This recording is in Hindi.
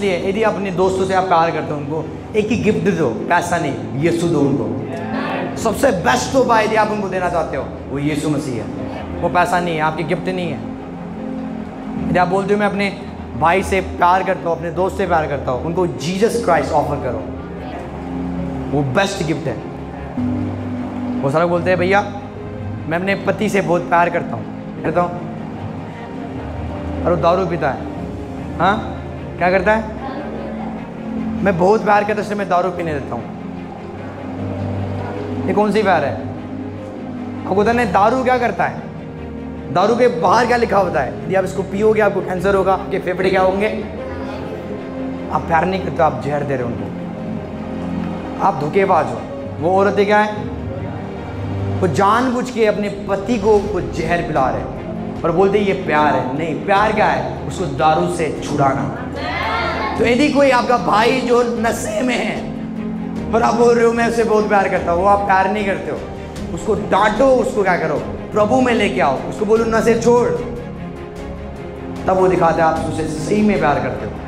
इसलिए यदि अपने दोस्तों से आप प्यार करते हो, उनको एक ही गिफ्ट दो, पैसा नहीं, यीशु दो उनको। सबसे बेस्ट उपाय यदि आप उनको देना चाहते हो वो यीशु मसीह है, वो पैसा नहीं है, आपकी गिफ्ट नहीं है। यदि आप बोलते हो मैं अपने भाई से प्यार करता हूँ, अपने दोस्त से प्यार करता हूँ, उनको जीसस क्राइस्ट ऑफर करो, वो बेस्ट गिफ्ट है। वो सारे बोलते हैं भैया मैं अपने पति से बहुत प्यार करता हूँ और वो दारू पीता है। हाँ, क्या करता है? मैं बहुत प्यार करता हूँ इसलिए मैं दारू पीने देता हूँ। ये कौन सी प्यार है? आपको पता नहीं दारू क्या करता है? दारू के बाहर क्या लिखा होता है? यदि आप इसको पियोगे आपको कैंसर होगा, आपके फेफड़े क्या होंगे। आप प्यार नहीं करते, आप जहर दे रहे हो उनको, आप धोखेबाज हो। वो औरतें क्या है? वो जानबूझ के अपने पति को वो जहर पिला रहे हैं और बोलते ये प्यार है। नहीं, प्यार क्या है? उसको दारू से छुड़ाना। तो यदि कोई आपका भाई जो नशे में है और आप बोल रहे हो मैं उससे बहुत प्यार करता हूँ, वो आप प्यार नहीं करते हो, उसको डांटो, उसको क्या करो, प्रभु में लेके आओ, उसको बोलो नशे छोड़, तब वो दिखाता है आप उससे सही में प्यार करते हो।